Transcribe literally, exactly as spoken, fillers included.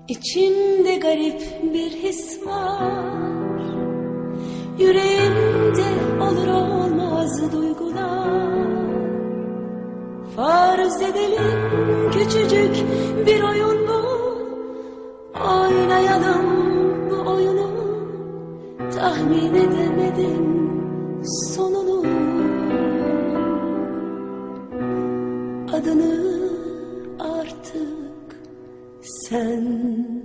İçimde garip bir his var, yüreğimde olur olmaz duygular. Farz edelim küçücük bir oyun bu, oynayalım bu oyunu. Tahmin edemedim sonunu, adını artık sen